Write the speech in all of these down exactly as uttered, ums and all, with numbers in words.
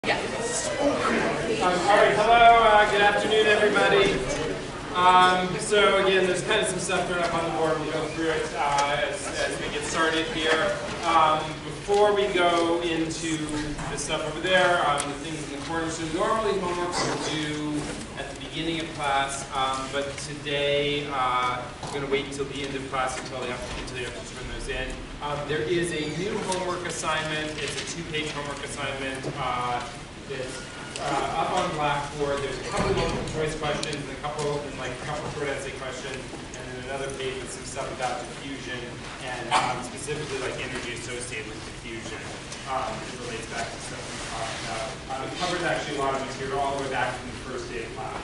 Um, all right, hello, uh, good afternoon, everybody. Um, so again, there's kind of some stuff thrown up on the board. We'll go through it uh, as, as we get started here. Um, before we go into the stuff over there, um, the things in the corner. So normally homework we'll do at the beginning of class, um, but today uh, we're going to wait until the end of class until they have to, until they have to turn those in. Um, there is a new homework assignment. It's a two-page homework assignment. Uh, that's Uh, up on Blackboard. There's a couple of multiple choice questions, and a couple, and like a couple of short essay questions, and then another page with some stuff about diffusion, and um, specifically like energy associated with diffusion. Um, it relates back to stuff we talked about. Um, it covers actually a lot of material all the way back from the first day of class.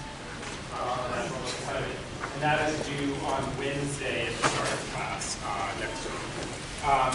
Uh, and that is due on Wednesday at the start of class uh, next week. Um,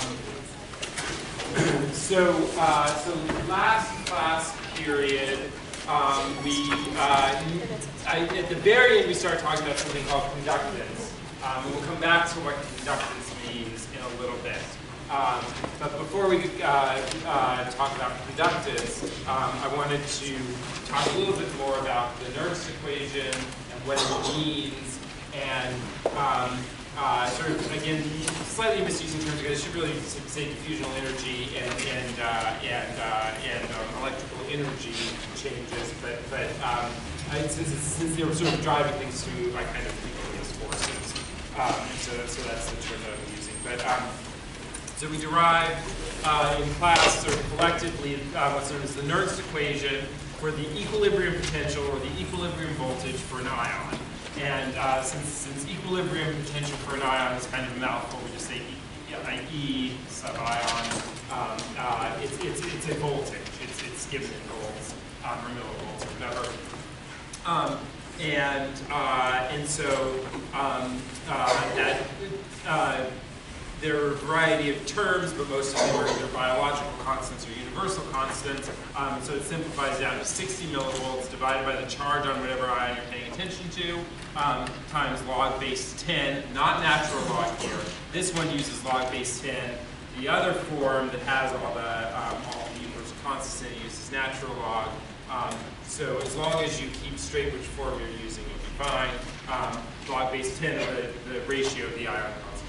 so, uh, so last class period, um, we, uh, I, at the very end, we started talking about something called conductance. Um, and we'll come back to what conductance means in a little bit. Um, but before we uh, uh, talk about conductance, um, I wanted to talk a little bit more about the Nernst equation and what it means, and um, Uh, sort of, again, slightly misusing terms because it should really say diffusional energy and and uh, and uh, and um, electrical energy changes, but but um, I, since since they were sort of driving things through, I kind of think of them as forces. Um, so so that's the term that I'm using. But um, so we derive uh, in class sort of collectively uh, what's known as the Nernst equation for the equilibrium potential or the equilibrium voltage for an ion. And uh, since, since equilibrium potential for an ion is kind of a mouthful, we just say E, e sub ion. Um, uh, it's, it's, it's a voltage. It's, it's given in volts um, or millivolts or whatever. Um, and, uh, and so um, uh, that, uh, there are a variety of terms, but most of them are either biological constants or universal constants. Um, so it simplifies down to sixty millivolts divided by the charge on whatever ion you're paying attention to, um, times log base ten, not natural log here. This one uses log base ten. The other form that has all the, um, all the universal constants in it uses natural log. Um, so as long as you keep straight which form you're using, you'll be fine. Um, log base ten is the, the ratio of the ion concentrations.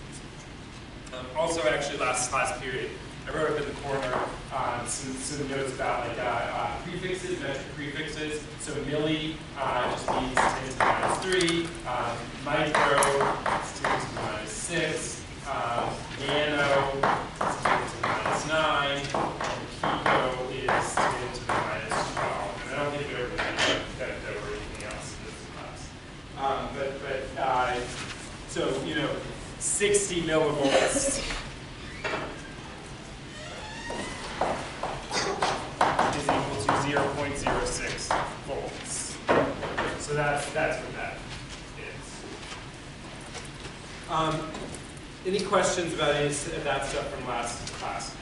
Um, also, actually, last class period, I wrote up in the corner um, some, some notes about like uh, uh, prefixes, metric prefixes. So milli uh, just means ten to the minus three. Um, micro is ten to the minus six. Um, nano is ten to the minus nine. And pico is ten to the minus twelve. And I don't think we ever that over anything else in this class. Um, but but uh, so you know. sixty millivolts is equal to zero point zero six volts. So that's that's what that is. Um, any questions about any of that stuff from last class?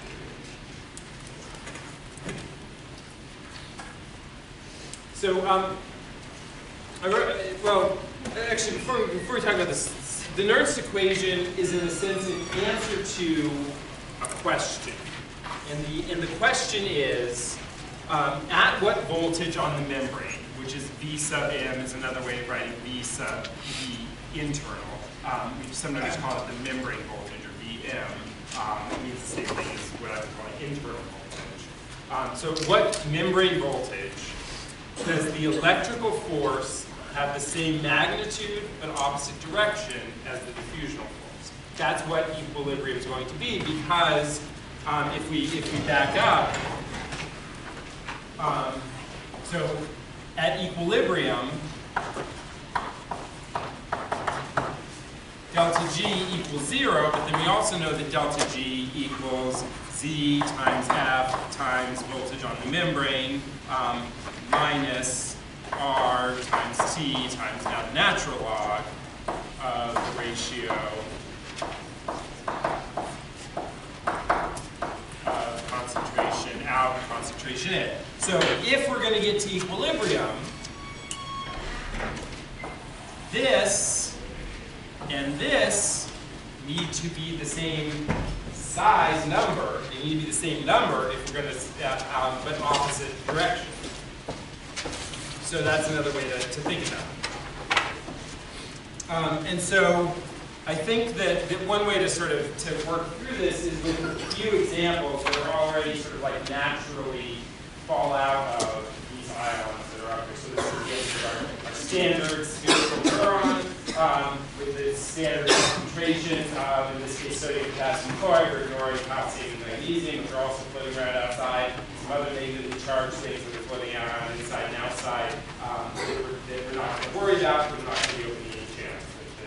So um, I wrote, well, actually before before we talk about this. The Nernst equation is, in a sense, an answer to a question. And the, and the question is, um, at what voltage on the membrane, which is V sub m is another way of writing V sub V internal. Um, we sometimes call it the membrane voltage, or V M. Um, it means the same thing as what I would call an internal voltage. Um, so what membrane voltage does the electrical force have the same magnitude but opposite direction as the diffusional force? That's what equilibrium is going to be, because um, if we if we back up, um, so at equilibrium, delta G equals zero, but then we also know that delta G equals Z times F times voltage on the membrane um, minus R times T times now the natural log of the ratio of concentration out and concentration in. So if we're going to get to equilibrium, this and this need to be the same size number. They need to be the same number if we're going to, uh, um, but opposite direction. So that's another way to, to think about it. Um, and so I think that, that one way to sort of to work through this is with a few examples that are already sort of like naturally fall out of these ions that are up here. So this is our, our standard spherical neuron um, with the standard concentration of, in this case, sodium, potassium chloride, or ignoring calcium and magnesium, which are also floating around outside. Some other negatively charged things that are floating out on inside and outside um, that, we're, that we're not going to worry about, we're not going to be opening any channels.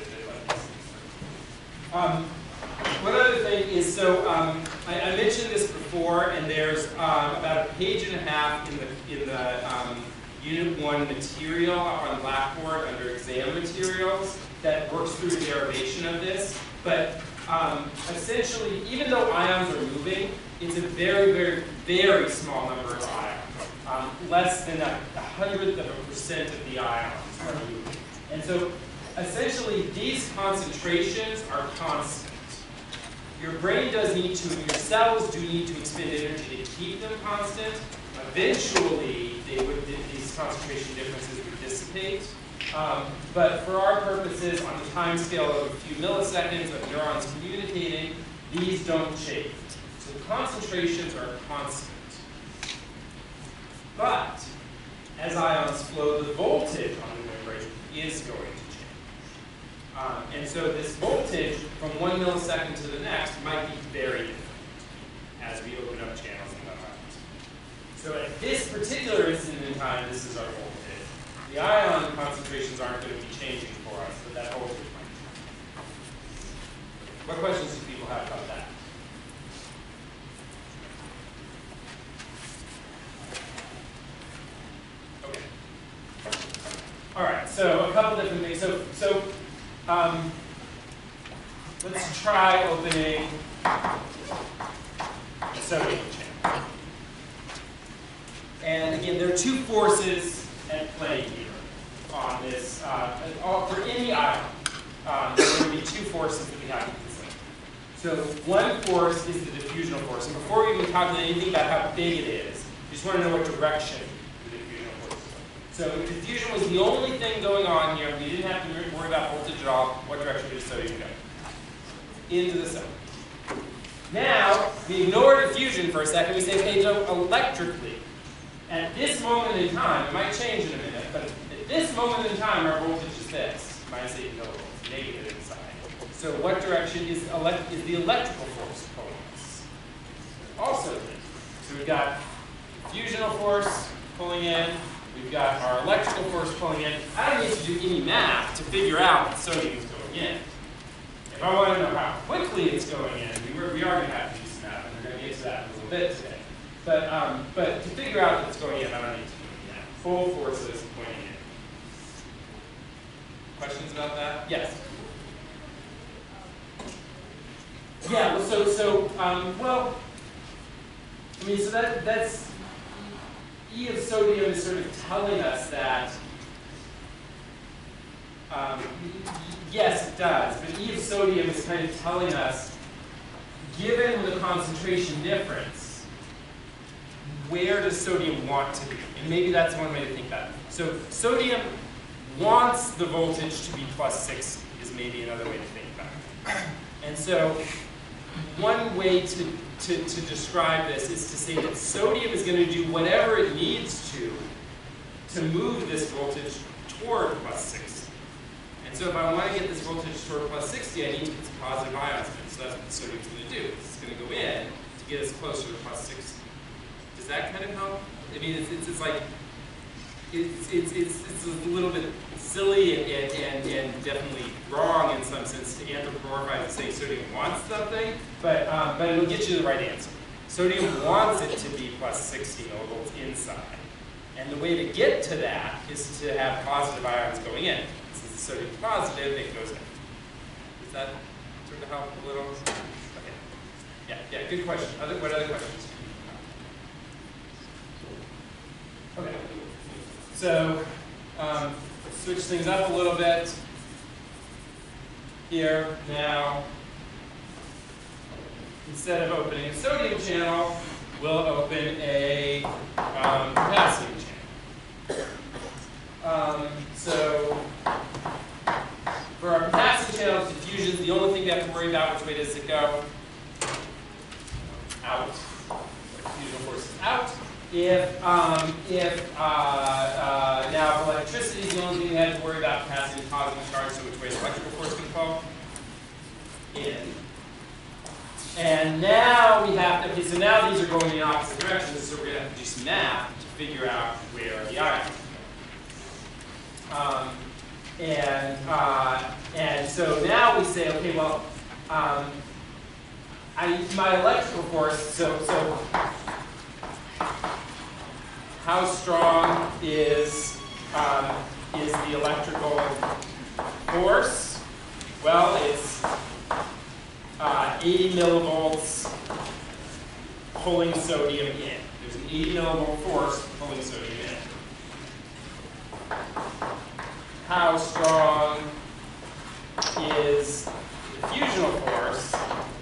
Um, one other thing is, so um, I, I mentioned this before, and there's um, about a page and a half in the, in the um, Unit one material up on Blackboard under exam materials that works through the derivation of this. But um, essentially, even though ions are moving, it's a very, very, very small number of ions. Um, less than a, a hundredth of a percent of the ions are moving. And so essentially, these concentrations are constant. Your brain does need to, your cells do need to expend energy to keep them constant. Eventually, they would, these concentration differences would dissipate. Um, but for our purposes, on the time scale of a few milliseconds of neurons communicating, these don't change. So the concentrations are constant. But as ions flow, the voltage on the membrane is going to change. Um, and so this voltage from one millisecond to the next might be very different as we open up channels in the ions. So at this particular instant in time, this is our voltage. The ion concentrations aren't going to be changing for us, but that voltage might change. What questions do people have about that? Okay. All right, so a couple different things. So, so um, let's try opening a sodium channel. And again, there are two forces at play here on this. Uh, all, for any ion, um, there will be two forces that we have to consider. So one force is the diffusional force. And before we even calculate anything about how big it is, you just want to know what direction the diffusional force is going. So diffusion was the only thing going on here. We didn't have to worry about voltage at all. What direction did sodium go? Into the cell. Now, we ignore diffusion for a second. We say, okay, so electrically, at this moment in time, it might change in a minute, but at this moment in time, our voltage is this, minus eight millivolts, negative inside. So what direction is, elect is the electrical force pulling us? Also this. So we've got diffusional force pulling in, we've got our electrical force pulling in. I don't need to do any math to figure out that sodium is going in. If I want to know how quickly it's going in, we, were, we are going to have to do some math, and we're going to get to that in a little bit today. But, um, but to figure out that it's going in, I don't need to do that. Full forces pointing in. Questions about that? Yes? Yeah, well, so, so um, well, I mean, so that, that's, E of sodium is sort of telling us that, um, yes, it does, but E of sodium is kind of telling us, given the concentration difference, where does sodium want to be? And maybe that's one way to think about it. So sodium wants the voltage to be plus sixty is maybe another way to think about it. And so one way to, to, to describe this is to say that sodium is going to do whatever it needs to to move this voltage toward plus sixty. And so if I want to get this voltage toward plus sixty, I need to put some positive ions in it. So that's what sodium's going to do. It's going to go in to get us closer to plus sixty. Does that kind of help? I mean, it's, it's, it's like, it's, it's, it's, it's a little bit silly and, and, and definitely wrong in some sense to anthropomorphize and say sodium wants something, but, um, but it'll get you the right answer. Sodium wants it to be plus sixty millivolts inside. And the way to get to that is to have positive ions going in. Since the sodium's positive, it goes in. Does that sort of help a little? Okay. Yeah, yeah, good question. Other, what other questions? Okay, so um, switch things up a little bit here now. instead of opening a sodium channel, we'll open a um, potassium channel. Um, so for our potassium channels, diffusions, the only thing we have to worry about, which way does it go? Out. Diffusional force is out. If, um, if uh, uh, now for electricity, the only thing we have to worry about potassium is positive charge, so which way is electrical force going to fall? In. And now we have to, okay, so now these are going in opposite directions, so we're going to have to do some math to figure out where the ions go. Um, and, uh, and so now we say, okay, well, um, I, my electrical force, so, so how strong is, um, is the electrical force? Well, it's uh, eighty millivolts pulling sodium in. There's an eighty millivolt force pulling sodium in. How strong is the diffusional force?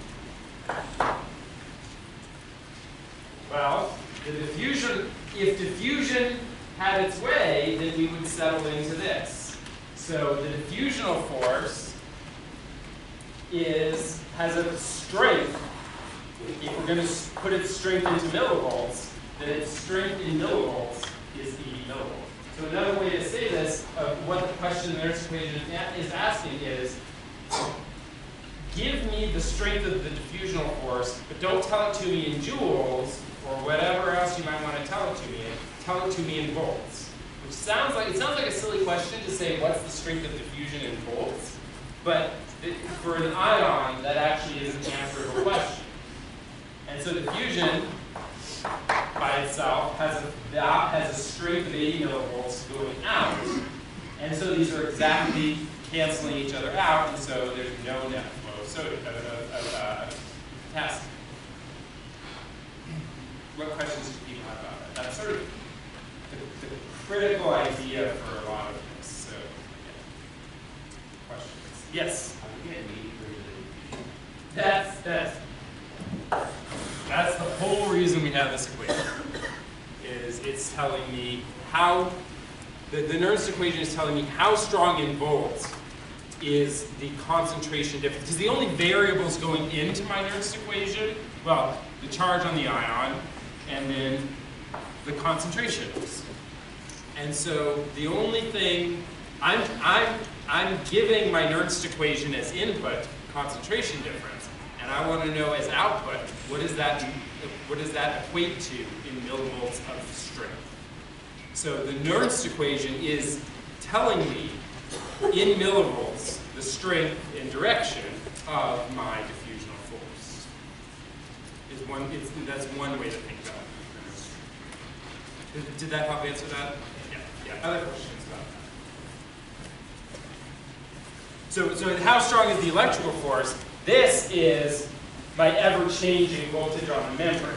Well, the diffusion, if diffusion had its way, then we would settle into this. So the diffusional force is has a strength. If we're going to put its strength into millivolts, then its strength in millivolts is eighty millivolts. So another way to say this, uh, what the question in the Nernst equation is asking is, give me the strength of the diffusional force, but don't tell it to me in joules or whatever else you might want to tell it to me in. Tell it to me in volts. Which sounds like, it sounds like a silly question to say what's the strength of diffusion in volts, but it, for an ion, that actually is an answerable question. And so diffusion by itself has a, has a strength of eighty millivolts going out. And so these are exactly canceling each other out, and so there's no net flow of sodium, of, of, uh, of potassium. What questions do people have about that? That's sort of the, the critical idea for a lot of this. So, yeah. Questions? Yes? That's, that's, that's the whole reason we have this equation, is it's telling me how, the, the Nernst equation is telling me how strong in volts is the concentration difference. Because the only variables going into my Nernst equation, well, the charge on the ion, and then the concentrations. And so the only thing, I'm, I'm, I'm giving my Nernst equation as input concentration difference, and I want to know as output, what does that, what does that equate to in millivolts of strength? So the Nernst equation is telling me in millivolts the strength and direction of my diffusional force. Is one, it's, that's one way to think about it. Did, did that help answer that? Yeah. Yeah. Other questions about that? So, so how strong is the electrical force? This is my ever-changing voltage on the membrane.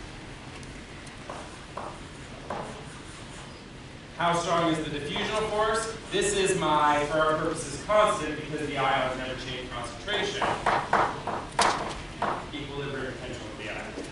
How strong is the diffusional force? This is my, for our purposes, constant because the ions never change concentration. Equilibrium potential of the ion.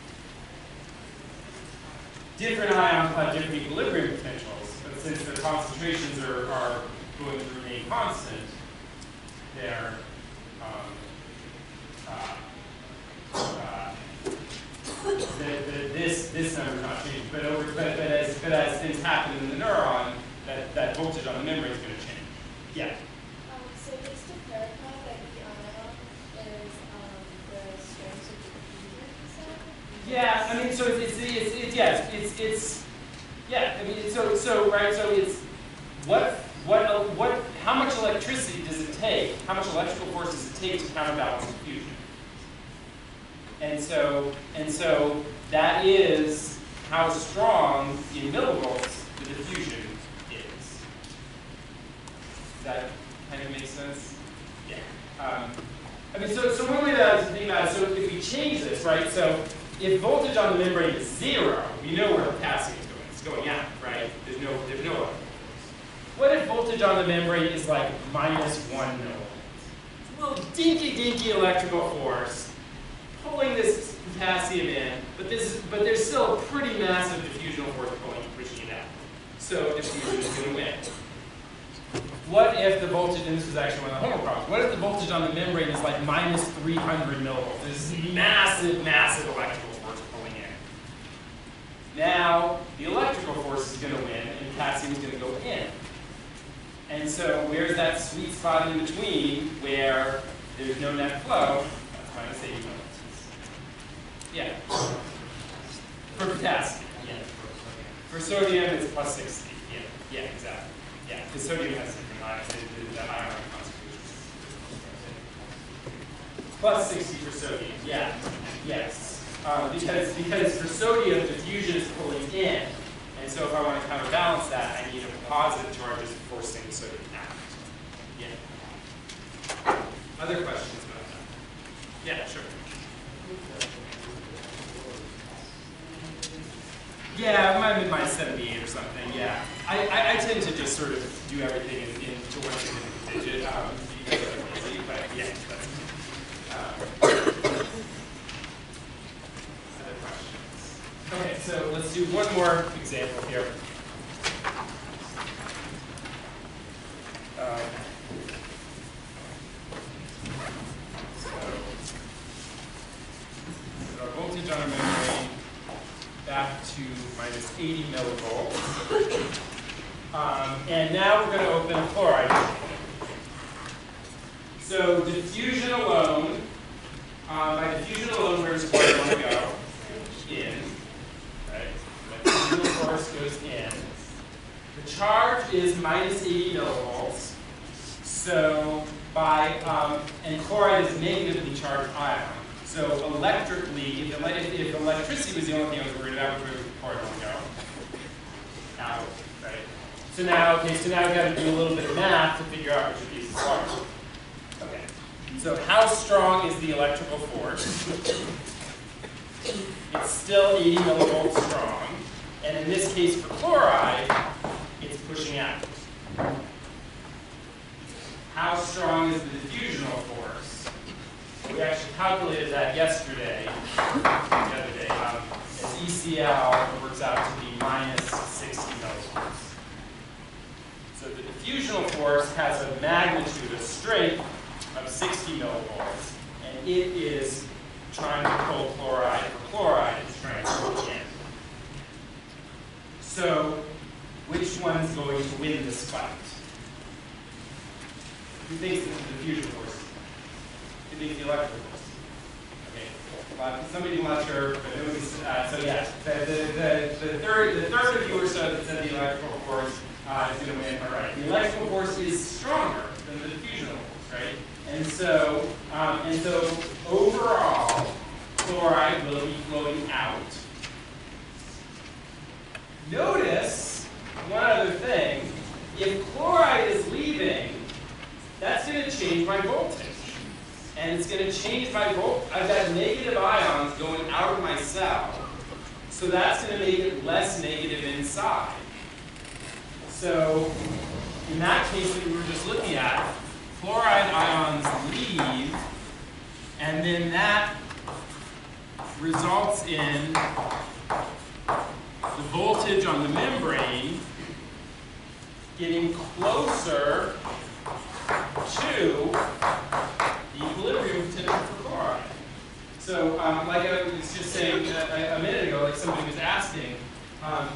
Different ions have different equilibrium potentials, but since their concentrations are, are going to remain constant, they're um, uh, uh, the, the, this this number is not changing, but over but, but as but as things happen in the neuron, that, that voltage on the membrane is going to change. Yeah. Um, so just to clarify, that the ion is um, the strength of the diffusion, Yeah, I mean, so it's it's it's, it's yeah, it's, it's it's yeah. I mean, so so right, so it's what what what how much electricity does it take? How much electrical force does it take to counterbalance diffusion? And so, and so that is how strong in millivolts the diffusion is. Does that kind of make sense? Yeah. Um, I mean, so, so one way that I was thinking about it, so if we change this, right, so if voltage on the membrane is zero, we know where potassium is going. It's going out, right? There's no, there's no electrical force. What if voltage on the membrane is like minus one millivolts? It's a little dinky, dinky electrical force pulling this potassium in, but this is, but there's still a pretty massive diffusional force pulling, pushing it out. So diffusion is going to win. What if the voltage, and this was actually one of the homework problems, what if the voltage on the membrane is like minus three hundred millivolts? This is massive, massive electrical force pulling in. Now, the electrical force is going to win, and potassium is going to go in. And so, where's that sweet spot in between where there's no net flow? That's minus eighty millivolts. Yeah. For potassium. Yeah. For sodium, it's plus sixty. Yeah. Yeah, exactly. Yeah, because sodium has different ions, the ion concentration. Plus sixty for sodium, yeah, yes. Um, because, because for sodium, diffusion is pulling in. And so if I want to counterbalance that, I need a positive charges forcing sodium out. Yeah. Other questions about that? Yeah, sure. Yeah, it might have been my seventy-eight or something, yeah. I, I, I tend to just sort of do everything in, into one significant digit, um, because I'm lazy, but yeah, that's um, other questions. Okay, so let's do one more example here. Um, so, our voltage on our membrane back to minus eighty millivolts. Um, and now we're going to open a chloride. So diffusion alone, um, by diffusion alone, where does chloride want to go? In. Right? The diffusional force goes in. The charge is minus eighty millivolts. So by, um, and chloride is a negatively charged ion. So electrically, if, if, if electricity was the only thing I was worried about, which way would chloride want to go? Out, right? So now, okay, so now we've got to do a little bit of math to figure out which of these is larger. Okay. So how strong is the electrical force? It's still eighty millivolts strong. And in this case for chloride, it's pushing out. How strong is the diffusional force? We actually calculated that yesterday, the other day. Um, as E C L, it works out to be minus sixty millivolts. So the diffusional force has a magnitude, a strength of sixty millivolts, and it is trying to pull chloride for chloride, it's trying to pull in. So which one's going to win this fight? Who thinks it's the diffusion force? Who thinks the electrical force? Okay. Uh, somebody not sure, but nobody's, uh, so yeah, the, the, the, the third the third of you or so that said the electrical force uh, is going to win. All right. The electrical force is stronger than the diffusional force, right? And so, um, and so overall, chloride will be flowing out. Notice one other thing. If chloride is leaving, that's going to change my voltage. And it's going to change my volt. I've got negative ions going out of my cell. So that's going to make it less negative inside. So in that case that we were just looking at, chloride ions leave, and then that results in the voltage on the membrane getting closer to the equilibrium potential for chloride. So, um, like I was just saying a, a minute ago, like somebody was asking, um,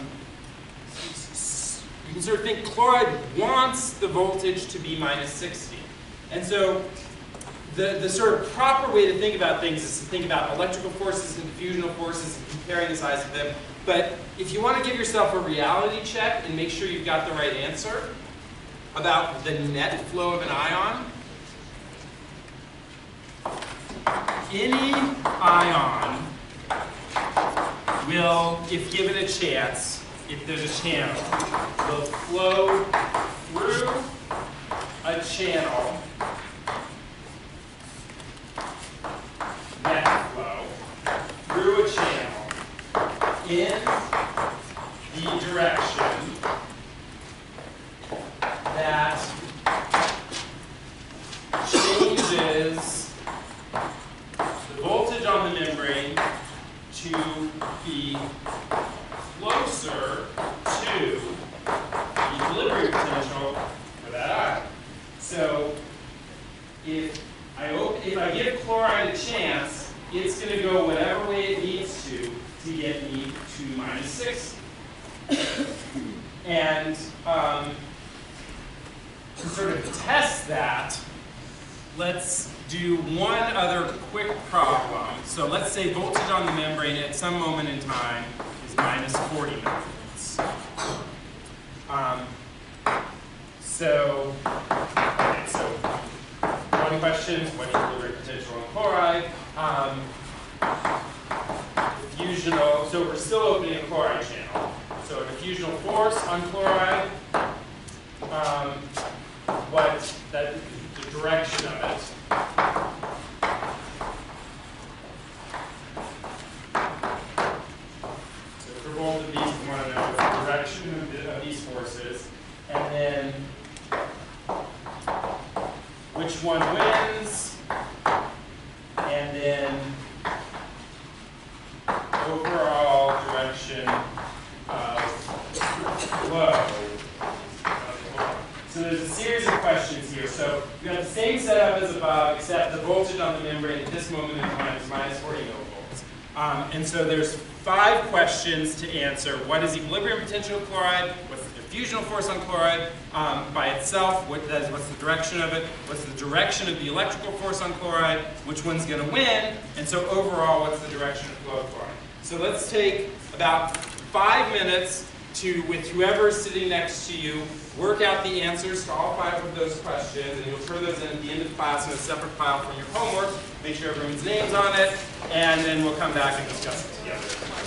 you can sort of think chloride wants the voltage to be minus sixty. And so, the, the sort of proper way to think about things is to think about electrical forces and diffusional forces and comparing the size of them. But if you want to give yourself a reality check and make sure you've got the right answer about the net flow of an ion, any ion will, if given a chance, if there's a channel, will flow through a channel, net flow, through a channel in the direction that changes the voltage on the And um, to sort of test that, let's do one other quick problem. So let's say voltage on the membrane at some moment in time is minus forty millivolts. Um, so, okay, so one question, what equilibrium potential on chloride? Um, diffusional, so we're still opening a chloride channel. So diffusional force on chloride, um, what that, the direction of it. So for both of these, we want to know the direction of, the, of these forces, and then which one wins, and then overall direction of flow. So there's a series of questions here. So we've got the same setup as above, except the voltage on the membrane at this moment in time is minus forty millivolts. Um, and so there's five questions to answer. What is equilibrium potential of chloride? What's the diffusional force on chloride um, by itself? What does, what's the direction of it? What's the direction of the electrical force on chloride? Which one's going to win? And so overall, what's the direction of flow of chloride? So let's take about five minutes to, with whoever is sitting next to you, work out the answers to all five of those questions, and you'll turn those in at the end of class in a separate file from your homework. Make sure everyone's name's on it, and then we'll come back and discuss it together.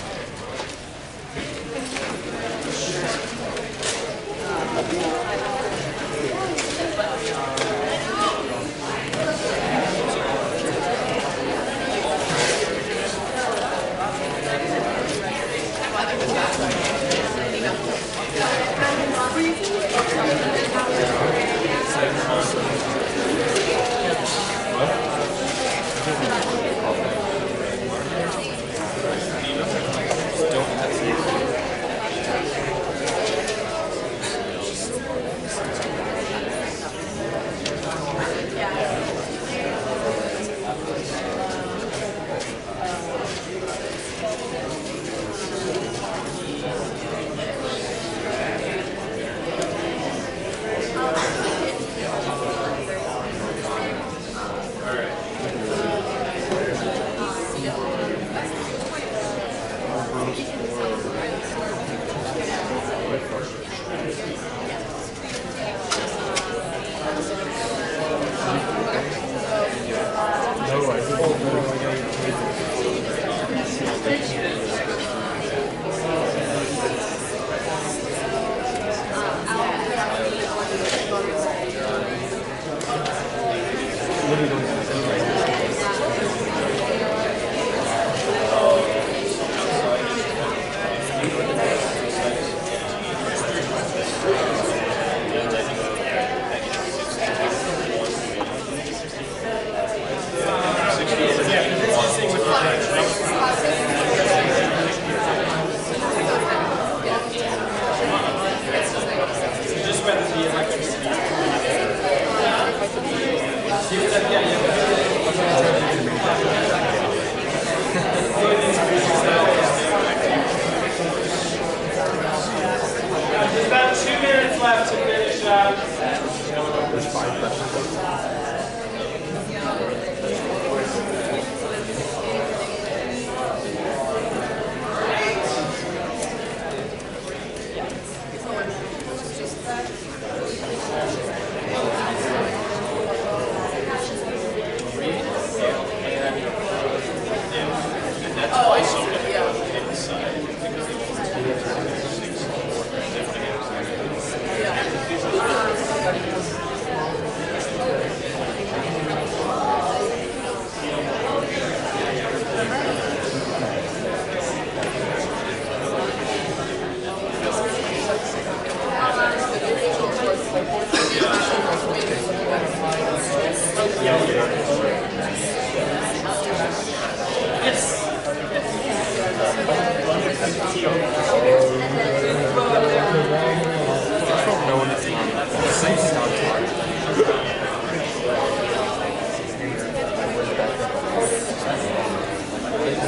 There's about two minutes left to finish up. There's five questions.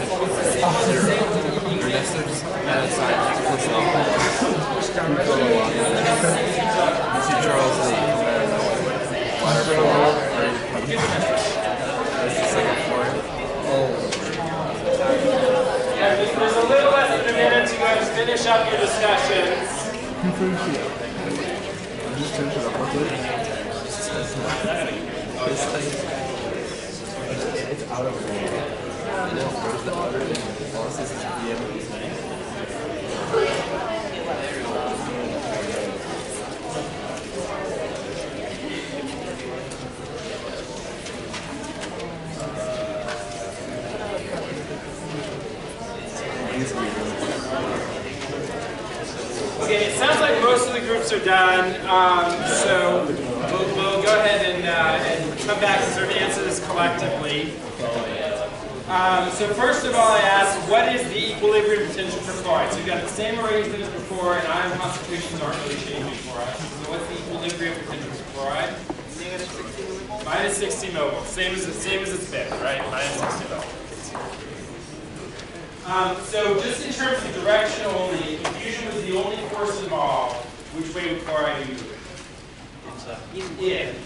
Your message outside, push down. finish up your discussions. It's out of range. Where's the other bosses is the end. Okay, it sounds like most of the groups are done, um, so we'll, we'll go ahead and, uh, and come back and sort of answer this collectively. Um, so first of all, I asked, what is the equilibrium potential for chloride? So we've got the same arrangement as before, and ion concentrations aren't really changing for us. So what's the equilibrium potential for chloride? Negative sixty millivolts. Minus sixty millivolts, same as, same as it's been, right? Minus sixty millivolts. Um, so just in terms of direction only, if diffusion was the only force involved, which way would chloride be moving? In.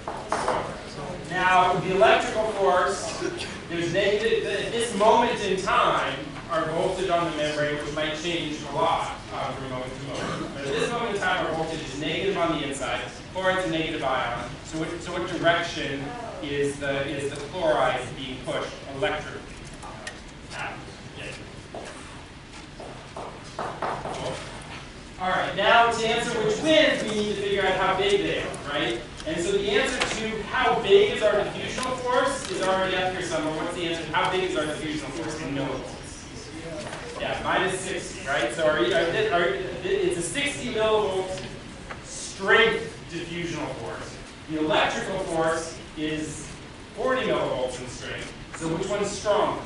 Now, the electrical force, there's negative, at this moment in time, our voltage on the membrane, which might change a lot uh, from moment to moment. But at this moment in time, our voltage is negative on the inside. Chloride's a negative ion. So what, so what direction is the, is the chloride being pushed? Electric. Ah. All right, now to answer which wins, we need to figure out how big they are, right? And so the answer to how big is our diffusional force is already up here somewhere. What's the answer? How big is our diffusional force in millivolts? Yeah, minus sixty, right? So our, our, our, it's a sixty millivolt strength diffusional force. The electrical force is forty millivolts in strength. So which one's stronger?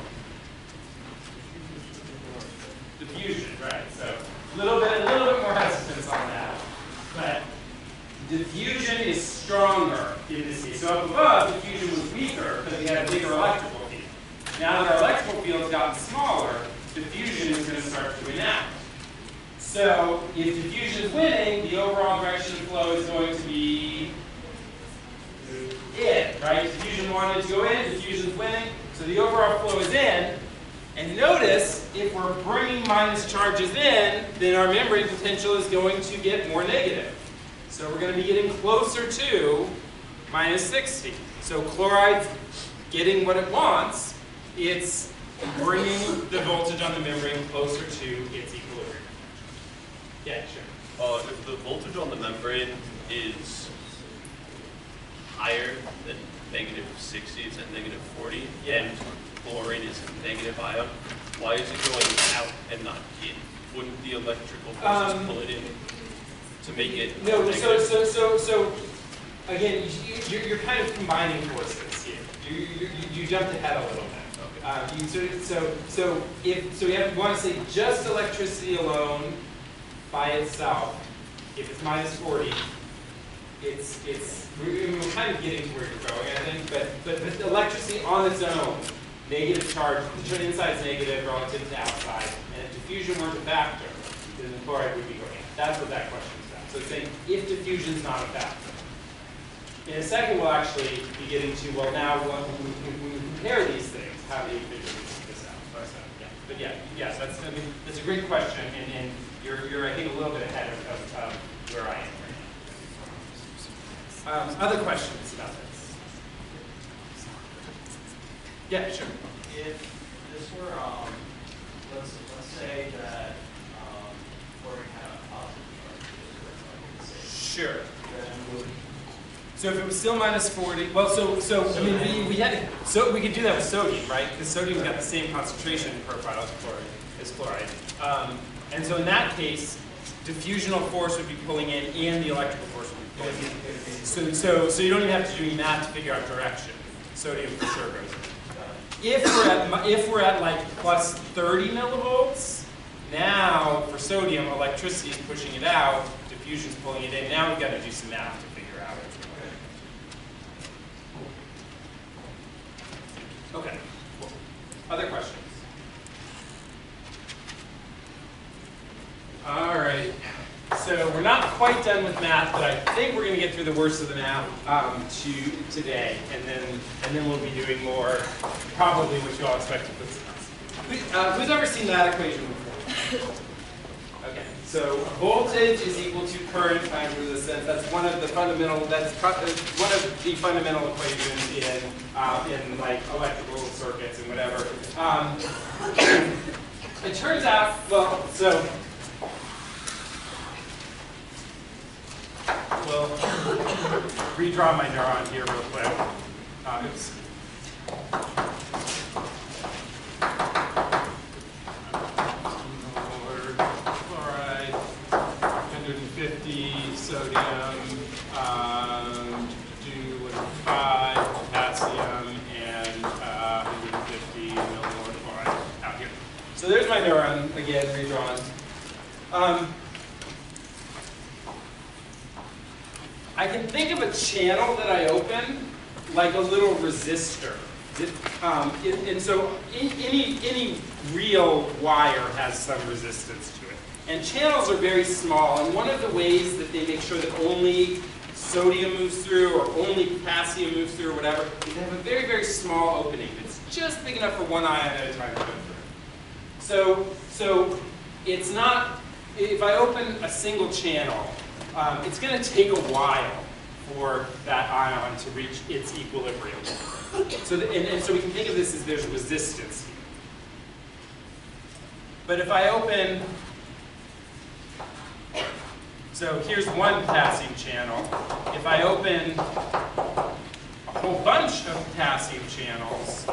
Diffusion, right? So a little bit, a little bit more hesitance on that, but diffusion is stronger in this case. So up above, diffusion was weaker because we had a bigger electrical field. Now that our electrical field has gotten smaller, diffusion is going to start to win out. So if diffusion is winning, the overall direction of flow is going to be in, right? Diffusion wanted to go in, diffusion is winning, so the overall flow is in. And notice, if we're bringing minus charges in, then our membrane potential is going to get more negative. So we're going to be getting closer to minus sixty. So chloride's getting what it wants. It's bringing the voltage on the membrane closer to its equilibrium. Yeah, sure. Uh, if the voltage on the membrane is higher than negative sixty, it's at negative forty, Yeah. and chlorine is a negative ion, why is it going out and not in? Wouldn't the electrical forces Um, pull it in to make it No, more so, negative? so, so, so, again, you, you're, you're kind of combining forces here. You, you, you, you jumped ahead a little bit. Okay. Uh, you, so, so, so, if, so we have, we want to say just electricity alone by itself, if it's minus forty, it's, it's, we're, we're kind of getting to where you're going, I think, but, but, but the electricity on its own, negative charge, the inside is negative relative to outside, and if diffusion weren't a factor, then the chloride would be going in. That's what that question is about. So it's saying if diffusion is not a factor. In a second, we'll actually be getting to, well, now when we, when we compare these things, how do you figure this out? So, yeah. But yeah, yes, that's, I mean, that's a great question, and, and you're, you're, I think, a little bit ahead of, of, of where I am right now. Um, other questions about this? Yeah, sure. If this were, um, let's let's say that um, chlorine had a positive charge, Sure. then would So if it was still minus forty, well, so so I mean, we, we had so we could do that with sodium, right? Because sodium's got the same concentration profile as chloride. As chloride. Um, and so in that case, diffusional force would be pulling in, and the electrical force would be pulling in. So so so you don't even have to do any math to figure out direction. Sodium for sure goes in. If we're at if we're at like plus thirty millivolts, now for sodium, electricity is pushing it out, diffusion's pulling it in. Now we've got to do some math to figure out. Okay. Other questions? All right. So we're not quite done with math, but I think we're going to get through the worst of the math um, to today, and then and then we'll be doing more, probably what you all expect to put. Who, uh, who's ever seen that equation before? So voltage is equal to current times resistance. That's one of the fundamental. That's one of the fundamental equations in uh, in like electrical circuits and whatever. Um, it turns out, well, so we'll redraw my neuron here real quick. Uh, oops. Sodium, um, do five potassium, and uh, one hundred fifty millimolar chloride out here. So there's my neuron again redrawn. Um, I can think of a channel that I open like a little resistor. It, um, it, and so in, any any real wire has some resistance to it. And channels are very small, and one of the ways that they make sure that only sodium moves through or only potassium moves through or whatever is they have a very, very small opening. It's just big enough for one ion at a time to go through. So, so it's not, if I open a single channel, um, it's going to take a while for that ion to reach its equilibrium. So the, and, and so we can think of this as there's resistance here. But if I open, so here's one potassium channel. If I open a whole bunch of potassium channels,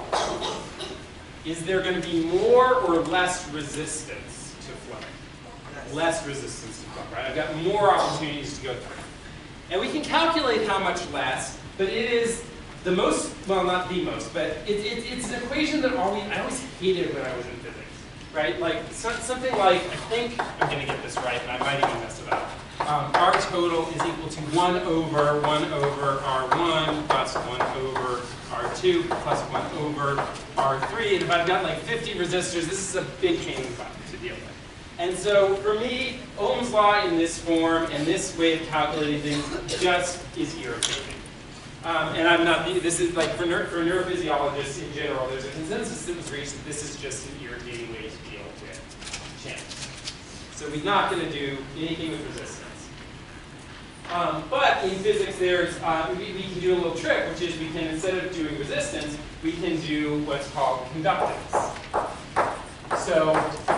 is there going to be more or less resistance to flow? Less resistance to flow, right? I've got more opportunities to go through. And we can calculate how much less, but it is the most, well, not the most, but it, it, it's an equation that always, I always hated when I was in physics. Right? Like so, something like, I think I'm going to get this right, and I might even mess it up. Um, R total is equal to one over one over R one plus one over R two plus one over R three. And if I've got like fifty resistors, this is a big pain in the butt to deal with. And so for me, Ohm's law in this form and this way of calculating things just is irritating. Um, and I'm not, this is like for, neuro, for neurophysiologists in general, there's a consensus that was reached that this is just an irritating way to deal with channels. So we're not going to do anything with resistance. Um, but in physics, there's, uh, we, we can do a little trick, which is we can, instead of doing resistance, we can do what's called conductance. So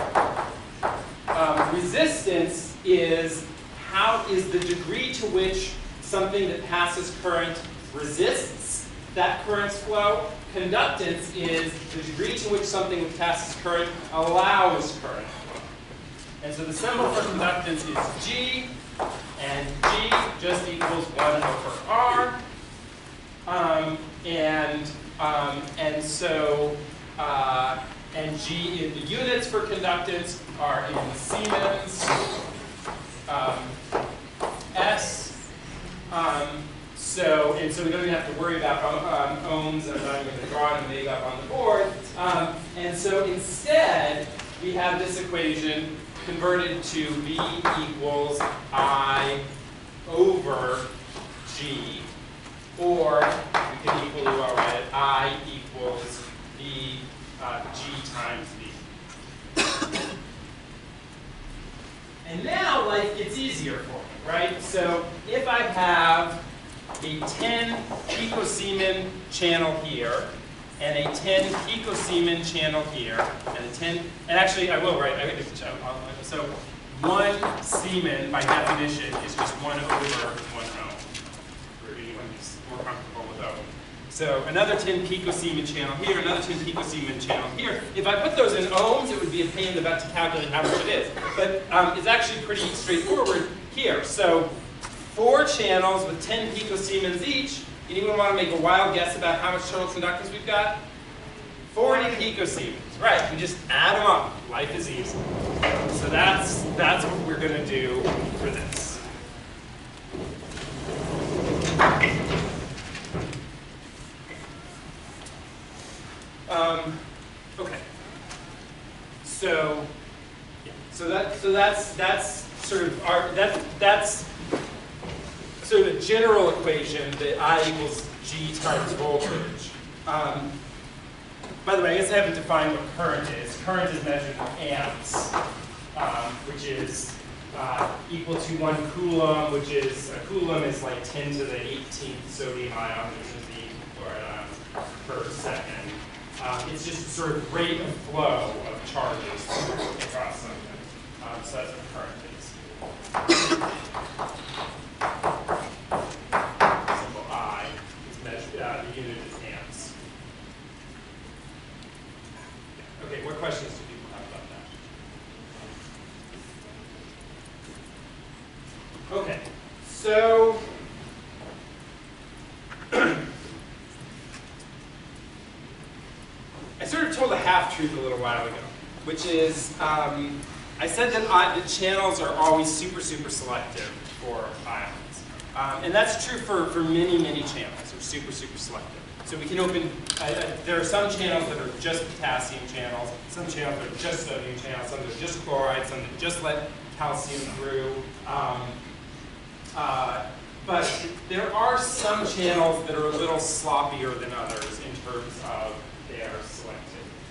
um, resistance is how is the degree to which something that passes current resists that current's flow. Conductance is the degree to which something that passes current allows current flow. And so the symbol for conductance is G, and G just equals one over R. Um, and, um, and so, uh, and G in the units for conductance are in Siemens, um, S, um, So, and so we don't even have to worry about um, ohms, and I'm not even going to draw it and make up on the board. Um, and so instead, we have this equation converted to V equals I over G, or we can equally well write it I equals V uh, G times V. And now life gets easier for me, right? So if I have a ten picosiemen channel here, and a ten picosiemen channel here, and a ten, and actually I will write, I, so one Siemens by definition is just one over one ohm, for anyone who's more comfortable with ohm. So another ten picosiemen channel here, another ten picosiemen channel here. If I put those in ohms, it would be a pain in the butt to calculate how much it is. But um, it's actually pretty straightforward here. So four channels with ten picosiemens each. Anyone want to make a wild guess about how much total conductance we've got? forty picosiemens. Right, we just add them up. Life is easy. So that's, that's what we're going to do for this. Um, okay. So, yeah. So that, so that's that's sort of our that that's sort of a general equation that I equals G times voltage. Um, by the way, I guess I haven't defined what current is. Current is measured in amps, um, which is uh, equal to one coulomb, which is, a coulomb is like ten to the eighteenth sodium ion, which is the chloride ion per second. Um, it's just sort of rate of flow of charges across something. Um, so that's what current is. Symbol I is measured, uh, the unit is amps. Okay, what questions do people have about that? Okay, so I sort of told a half-truth a little while ago, which is um, I said that I, the channels are always super, super selective for ions. Um, and that's true for, for many, many channels. They're super, super selective. So we can open, uh, uh, there are some channels that are just potassium channels, some channels that are just sodium channels, some that are just chloride, some that just let calcium through. Um, uh, but there are some channels that are a little sloppier than others in terms of their selectivity.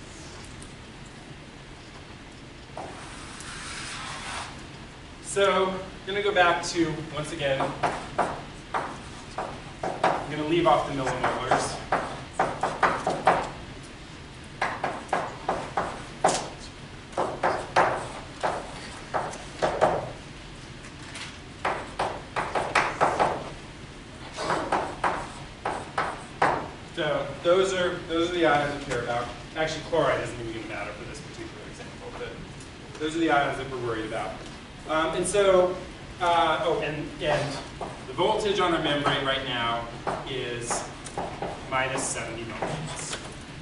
So I'm going to go back to, once again, I'm going to leave off the millimolars. So those are those are the ions we care about. Actually, chloride isn't even going to matter for this particular example, but those are the ions that we're worried about. Um, and so, uh, oh, and, and the voltage on our membrane right now is minus seventy millivolts.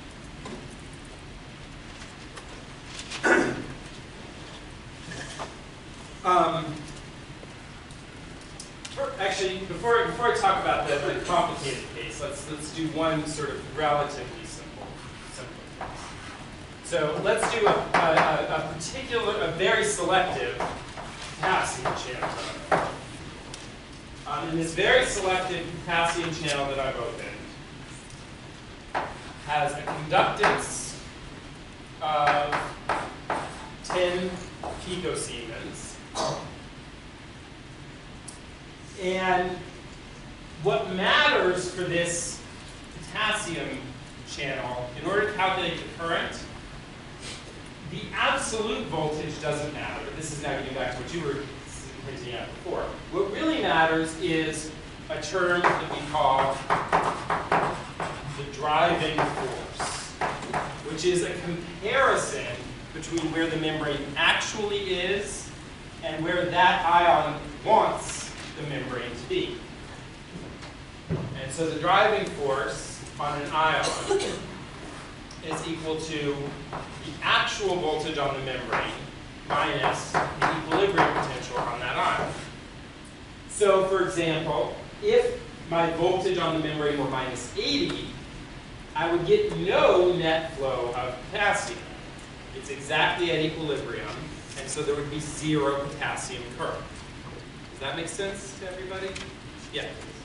um, actually, before, before I talk about the, the complicated case, let's, let's do one sort of relatively simple, simple case. So let's do a, a, a particular, a very selective potassium channel. Um, and this very selective potassium channel that I've opened has a conductance of ten picosiemens. And what matters for this potassium channel, in order to calculate the current, the absolute voltage doesn't matter. This is now getting back to what you were hinting at before. What really matters is a term that we call the driving force, which is a comparison between where the membrane actually is and where that ion wants the membrane to be. And so the driving force on an ion is equal to the actual voltage on the membrane minus the equilibrium potential on that ion. So for example, if my voltage on the membrane were minus eighty, I would get no net flow of potassium. It's exactly at equilibrium, and so there would be zero potassium current. Does that make sense to everybody? Yeah.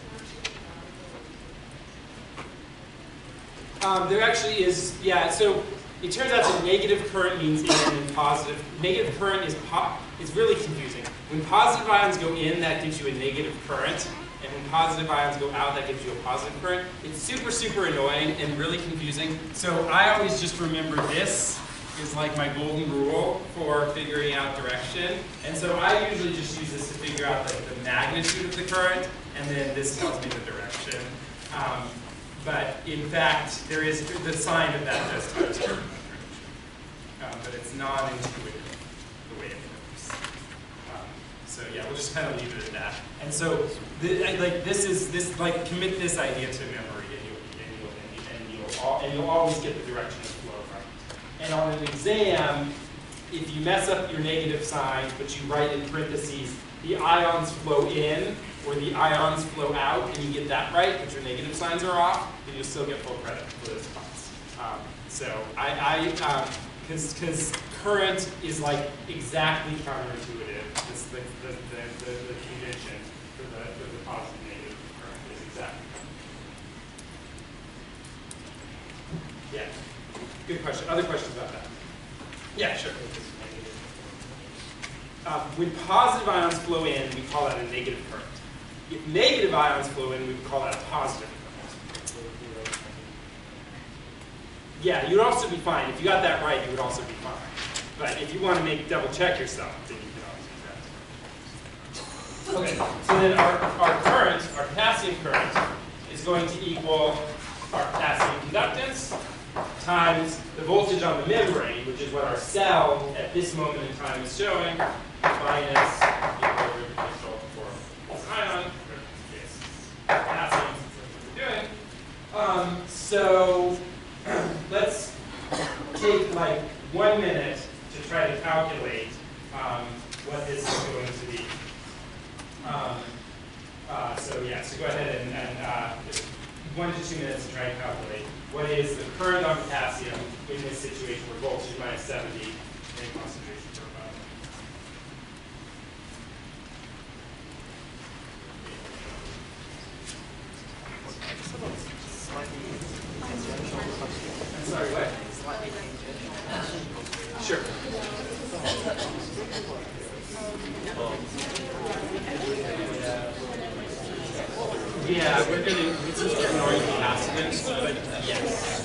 Um, there actually is, yeah, so it turns out that negative current means in and positive. Negative current is, po is really confusing. When positive ions go in, that gives you a negative current. And when positive ions go out, that gives you a positive current. It's super, super annoying and really confusing. So I always just remember this is like my golden rule for figuring out direction. And so I usually just use this to figure out like the magnitude of the current, and then this tells me the direction. Um, but in fact, there is the sign of that does tell us um, but it's non-intuitive the way it works. Um, so yeah, we'll just kind of leave it at that. And so, the, like this is this like commit this idea to memory, and you'll and you'll and, you, and you'll all, and you'll always get the direction of flow from it. And on an exam, if you mess up your negative signs, but you write in parentheses the ions flow in or the ions flow out, and you get that right, but your negative signs are off, then you'll still get full credit for this class. Um, so I, I because um, because current is like exactly counterintuitive. This the the, the, the, the convention for the for the positive and negative current is exactly. Yeah. Good question. Other questions about that? Yeah, sure. Uh, Um, when positive ions flow in, we call that a negative current. If negative ions flow in, we would call that a positive current. Yeah, you would also be fine. If you got that right, you would also be fine. But if you want to make double check yourself, then you can always use that. Okay, so then our, our current, our potassium current, is going to equal our potassium conductance times the voltage on the membrane, which is what our cell at this moment in time is showing, minus the order potential for this ion, or this potassium, that's what we're doing. Um, so let's take like one minute to try to calculate um, what this is going to be. Um, uh, so yeah, so go ahead and, and uh, just one to two minutes to try and calculate what is the current on potassium in this situation where voltage is minus seventy and concentration profile. I'm sorry, what? Sure. Yeah, we're going to, this is ignoring capacitance, but yes.